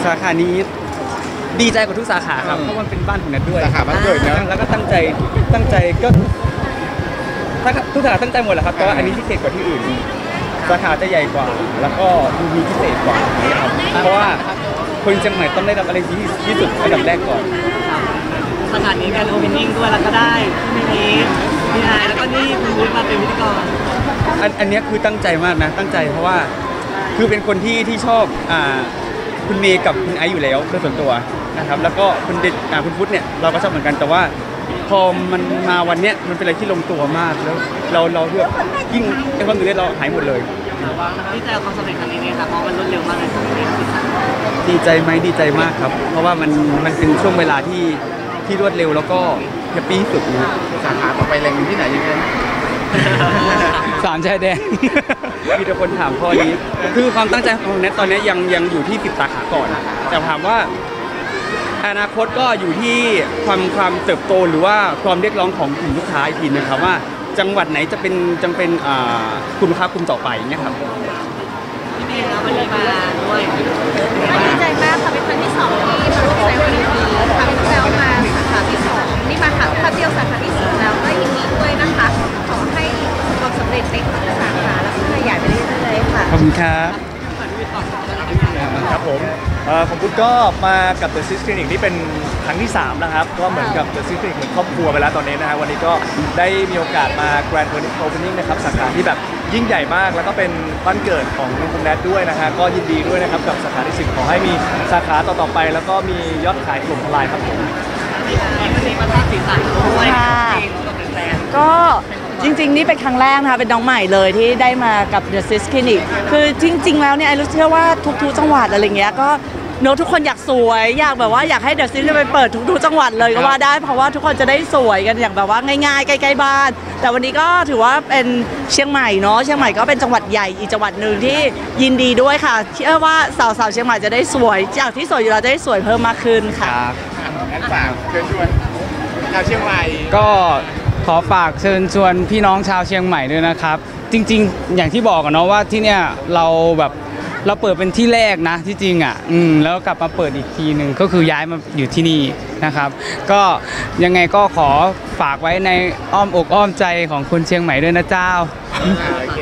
สาขานี้ดีใจกว่าทุกสาขาครับเพราะมันเป็นบ้านของนัทด้วยสาขาบ้านเกิดนะแล้วก็ตั้งใจก็ทุกสาขาตั้งใจหมดแหละครับแต่ว่าอันนี้พิเศษกว่าที่อื่นสาขาจะใหญ่กว่าแล้วก็ดูมีพิเศษกว่านะครับเพราะว่าคนเชียงใหม่ต้องได้รับอะไรที่สุดอันดับแรกก่อนสถานนี้การโอเพนนิ่งด้วยแล้วก็ได้พี่นายแล้วก็นี่คุณวุฒิมาเป็นพิธีกรอันนี้คือตั้งใจมากนะตั้งใจเพราะว่าคือเป็นคนที่ชอบคุณเมย์กับคุณไอซ์อยู่แล้วโดยส่วนตัวนะครับแล้วก็คุณพุทธเนี่ยเราก็ชอบเหมือนกันแต่ว่าพอมันมาวันเนี้ยมันเป็นอะไรที่ลงตัวมากแล้วเราเลือกยิ่งในความตื่นเต้นเราหายหมดเลยดีใจกับความสำเร็จครั้งนี้เนี่ยครับเพราะมันรวดเร็วมากเลยดีใจไหมดีใจมากครับเพราะว่ามันเป็นช่วงเวลาที่รวดเร็วแล้วก็แฮปปี้ที่สุดนะสาขาต่อไปแรงอยู่ที่ไหนยังไงสามชายแดนมีแต่คนถามข้อนี้คือความตั้งใจของเน็ตตอนนี้ยังอยู่ที่10 สาขาก่อนแต่ถามว่าอนาคตก็อยู่ที่ความเติบโตหรือว่าความเรียกร้องของกลุ่มลูกค้าอีกทีนึงครับว่าจังหวัดไหนจะเป็นกลุ่มลูกค้ากลุ่มต่อไปเนี่ยครับพี่เมย์วันนี้มาด้วยดีใจมากค่ะเป็นครั้งที่2ที่มาร่วมในวันนี้ครั้งที่แล้วมาสาขาที่2นี่มาค่ะครั้งเดียวสาขาที่2แล้วก็ยินดีด้วยนะคะขอให้ความสำเร็จในทุกสาขาแล้วก็ขยายไปเรื่อยๆค่ะขอบคุณครับครับผมพุทธก็มากับ The Six Clinic นี่เป็นครั้งที่3นะครับก็เหมือนกับ The Six Clinic เหมือนครอบครัวไปแล้วตอนนี้นะฮะวันนี้ก็ได้มีโอกาสมา Grand Opening นะครับสาขาที่แบบยิ่งใหญ่มากแล้วก็เป็นบ้านเกิดของคุณแนทด้วยนะฮะก็ยินดีด้วยนะครับกับสาขาที่10ขอให้มีสาขาต่อๆไปแล้วก็มียอดขายถล่มทลายครับผมวันนี้มาสร้างสีสันด้วยก็จริงๆนี่เป็นครั้งแรกนะคะเป็นน้องใหม่เลยที่ได้มากับ The Six Clinic คือจริงๆแล้วเนี่ยไอ้รู้เชื่อว่าทุกๆจังหวัดอะไรเงี้ยก็เนอะทุกคนอยากสวยอยากแบบว่าอยากให้ The Six ไปเปิดทุกๆจังหวัดเลยก็ว่าได้เพราะว่าทุกคนจะได้สวยกันอย่างแบบว่าง่ายๆใกล้ๆบ้านแต่วันนี้ก็ถือว่าเป็นเชียงใหม่เนาะเชียงใหม่ก็เป็นจังหวัดใหญ่อีกจังหวัดหนึ่งที่ยินดีด้วยค่ะเชื่อว่าสาวๆเชียงใหม่จะได้สวยจากที่สวยอยู่เราจะได้สวยเพิ่มมากขึ้นค่ะงั้นฝากเชิญชวนชาวเชียงใหม่ก็ขอฝากเชิญชวนพี่น้องชาวเชียงใหม่ด้วยนะครับจริงๆอย่างที่บอกกันเนาะว่าที่เนี่ยเราเปิดเป็นที่แรกนะที่จริงอ่ะแล้วกลับมาเปิดอีกทีหนึ่งก็คือย้ายมาอยู่ที่นี่นะครับก็ยังไงก็ขอฝากไว้ในอ้อมอกอ้อมใจของคนเชียงใหม่ด้วยนะเจ้าโอเค